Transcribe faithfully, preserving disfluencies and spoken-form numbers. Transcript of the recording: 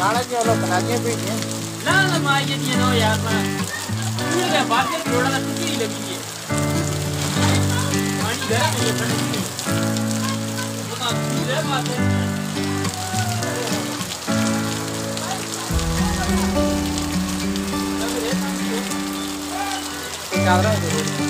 کھانا کیا لو بنانے پہ ہیں نا نا ماں یہ نہیں نو یار میں پورے کا بات ہے تھوڑا سا ٹکی لگی ہے پانی گرم ہے یہ ٹھنڈی نہیں بتا یہ بات ہے چادر ہے